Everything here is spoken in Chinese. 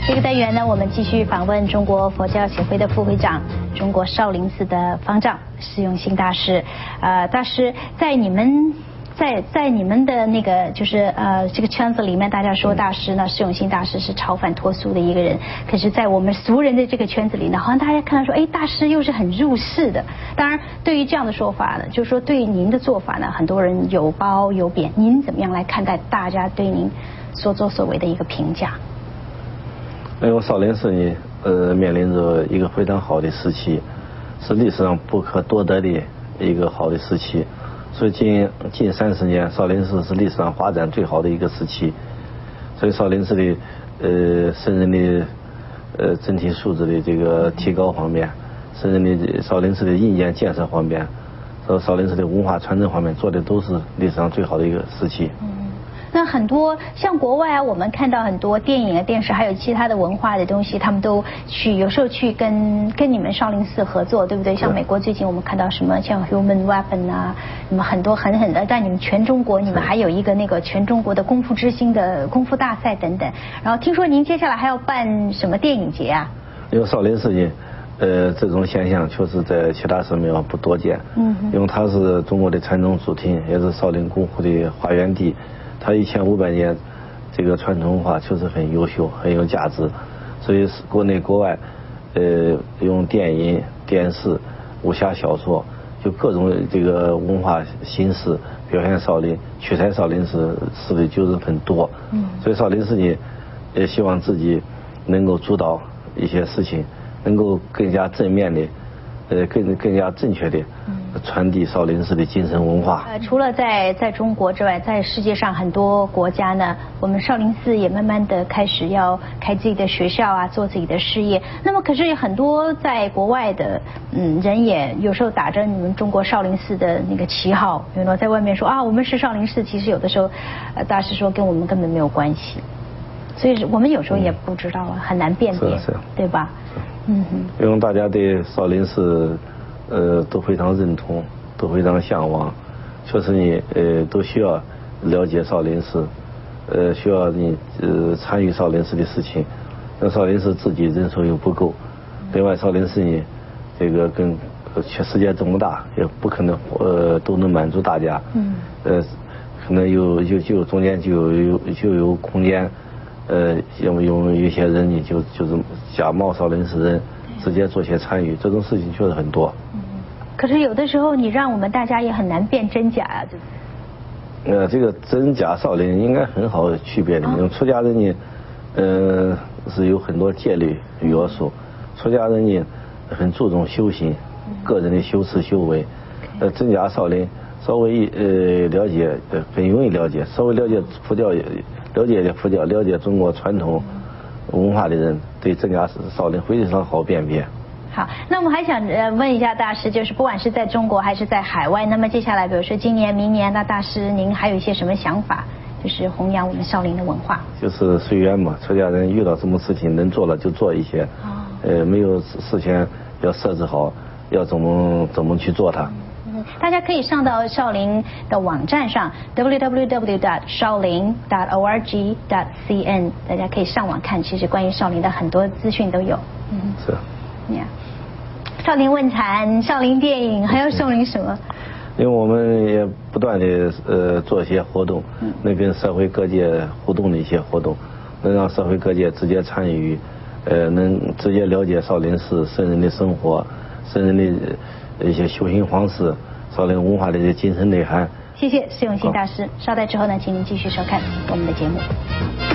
这个单元呢，我们继续访问中国佛教协会的副会长、中国少林寺的方丈释永信大师。大师，在你们的那个就是这个圈子里面，大家说大师呢，释永信大师是超凡脱俗的一个人。可是，在我们俗人的这个圈子里呢，好像大家看到说，哎，大师又是很入世的。当然，对于这样的说法呢，就是说对您的做法呢，很多人有褒有贬。您怎么样来看待大家对您所作所为的一个评价？ 因为少林寺呢，面临着一个非常好的时期，是历史上不可多得的一个好的时期。所以近30年，少林寺是历史上发展最好的一个时期。所以少林寺的僧人的整体素质的这个提高方面，僧人的少林寺的硬件建设方面，和少林寺的文化传承方面做的都是历史上最好的一个时期。 那很多像国外啊，我们看到很多电影啊、电视，还有其他的文化的东西，他们都有时候去跟你们少林寺合作，对不对？像美国最近我们看到什么像 Human Weapon 啊，什么很多狠的，但你们全中国，你们还有一个那个全中国的功夫之星的功夫大赛等等。然后听说您接下来还要办什么电影节啊？ 因为少林寺呢，这种现象确实在其他寺庙不多见。因为它是中国的禅宗主体，也是少林功夫的发源地。它1500年这个传统文化确实很优秀，很有价值，所以国内国外用电影、电视、武侠小说，就各种这个文化形式表现少林，取材少林寺的就是很多。所以少林寺呢，也希望自己能够主导一些事情，能够更加正面的更加正确的传递少林寺的精神文化。 除了在中国之外，在世界上很多国家呢，我们少林寺也慢慢的开始要开自己的学校啊，做自己的事业。那么可是很多在国外的人也有时候打着你们中国少林寺的那个旗号，有没有在外面说啊我们是少林寺，其实有的时候大师说跟我们根本没有关系，所以我们有时候也不知道啊，很难辨别，对吧？ 因为大家对少林寺都非常认同，都非常向往，确实你都需要了解少林寺，需要你参与少林寺的事情。那少林寺自己人手又不够，另外少林寺呢，这个跟全世界这么大，也不可能都能满足大家。可能就中间就有空间。有一些人呢，就是假冒少林寺人，直接做些参与，这种事情确实很多。 可是有的时候你让我们大家也很难辨真假啊，对不对？ 这个真假少林应该很好区别的。因为出家人呢，是有很多戒律约束，出家人呢很注重修行，个人的修持修为。真假少林稍微了解，很容易了解，稍微了解佛教了解佛教、了解中国传统文化的人，对真假少林非常好辨别。 好，那我们还想问一下大师，就是不管是在中国还是在海外，那么接下来比如说今年、明年，那大师您还有一些什么想法？就是弘扬我们少林的文化。就是随缘嘛，出家人遇到什么事情能做了就做一些，没有事先要设置好，要怎么去做它。 大家可以上到少林的网站上 www.shaolin.org.cn， 大家可以上网看，其实关于少林的很多资讯都有。 是。 少林问禅、少林电影，还有少林什么？ 因为我们也不断的做一些活动，能跟社会各界互动的一些活动，能让社会各界直接参与，能直接了解少林寺僧人的生活、僧人的一些修行方式、少林文化的一些精神内涵。 谢谢释永信大师。稍待之后呢，请您继续收看我们的节目。